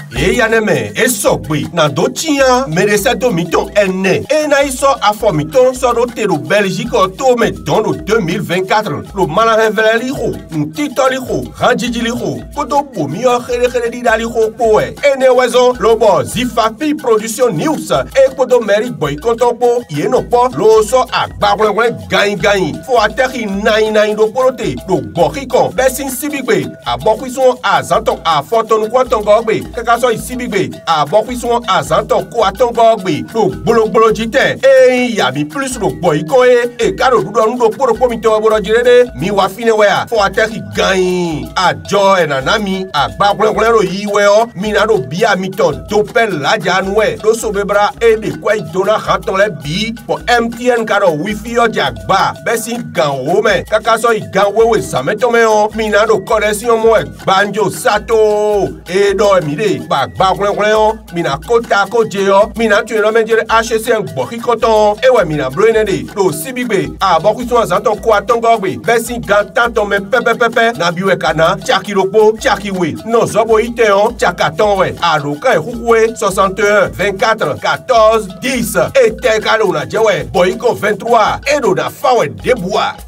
E yaneme, e sokwe, nan do tia, merece do miton ene. E na iso afo miton so do te do Belgique to me don do 2024. Lo mana revele li ho, ntito li ho, ranjiji li ho, kodo bomi o khere di dali ho poe. Ene wezo, lo bo Zifapi Production News, e kodo meri Bohicon po, ye no po, lo so agbabrengwen gain. Fo ateri nai do polote, do Bohicon, besin sibigbe, a bokwison a zanton a foton kwa tongogbe, kakaso isibigbe, a bokwison a zanton kwa tongogbe, do bolo jite, e yabi plus do Bohicon e kado do poro pomito boro jirede, mi wa fine wea, fo ateri gain, a jo enanami, a bagbrengwen ro yiweo, mina do bia mito dopel la janwe, do sobebra e de kwa idona hanton le bi, po MTN kado wifi yo jagba, besin gan ome, kakaso i gan wewe sametome on, mina do konesyon mo banjo sato, e do emide, bagbrengwen on, mina kota koje yo, mina tueno menjere HCN Bohicon ton, e we mina bloene de, do sibigbe, a bokwison azanton kwa tongogbe, besin gan tanton men pepe, na biwe kana, chaki ropo, chaki we, no zobo ite on, chakaton we, a roka e hukwe, 61, 24, 14, 10, e te kado na jewe, Bohicon 23, e do na fawe deboa.